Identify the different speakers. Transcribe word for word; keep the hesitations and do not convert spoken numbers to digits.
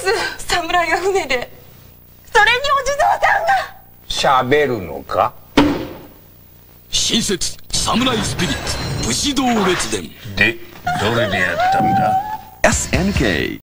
Speaker 1: です侍が船で。それにお地蔵さんが。
Speaker 2: 喋るのか。
Speaker 3: 新設サムライスピリッツ武士道列伝
Speaker 2: でどれでやったんだ。
Speaker 4: エスエヌケー